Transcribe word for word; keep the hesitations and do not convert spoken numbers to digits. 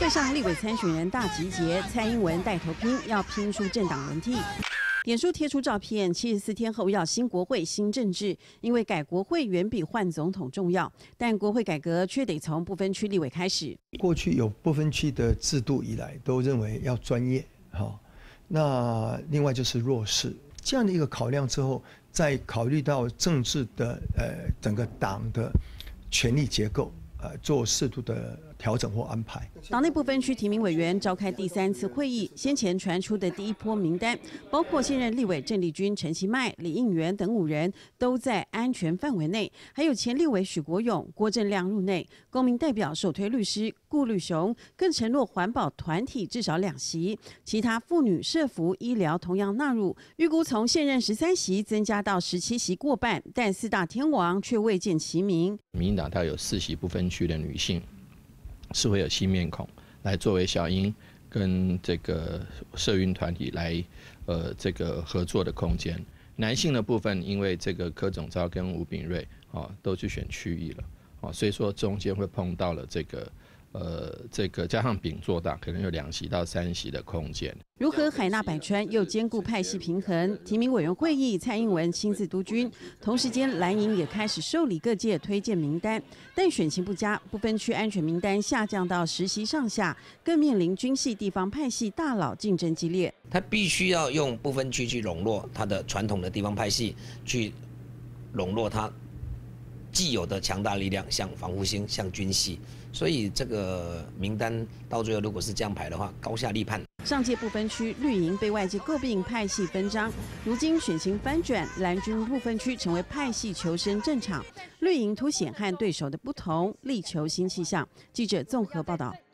各项立委参选人大集结，蔡英文带头拼，要拼出政党轮替。脸书贴出照片，七十四天后要新国会、新政治，因为改国会远比换总统重要，但国会改革却得从不分区立委开始。 过去有不分区的制度以来，都认为要专业，好，那另外就是弱势这样的一个考量之后，再考虑到政治的呃整个党的权力结构。 呃，做适度的调整或安排。 党内不分区提名委员召开第三次会议，先前传出的第一波名单，包括现任立委郑丽君、陈其迈、李应元等五人都在安全范围内，还有前立委许国勇、郭正亮入内。公民代表首推律师顾绿雄更承诺环保团体至少两席，其他妇女、社福、医疗同样纳入。预估从现任十三席增加到十七席过半，但四大天王却未见其名。 民进党它有四席不分区的女性是会有新面孔来作为小英跟这个社运团体来呃这个合作的空间。男性的部分，因为这个柯总召跟吴秉叡哦都去选区域了哦，所以说中间会碰到了这个。 呃，这个加上丙做大，可能有两席到三席的空间。 如何海纳百川，又兼顾派系平衡？提名委员会议，蔡英文亲自督军，同时间蓝营也开始受理各界推荐名单，但选情不佳，不分区安全名单下降到十席上下，更面临军系地方派系大佬竞争激烈。 他必须要用不分区去笼络他的传统的地方派系，去笼络他。 既有的强大力量，像防护星、像军系，所以这个名单到最后如果是这样排的话，高下立判。 上届不分区绿营被外界诟病派系分赃，如今选情翻转，蓝军不分区成为派系求生战场，绿营凸显和对手的不同，力求新气象。记者综合报道。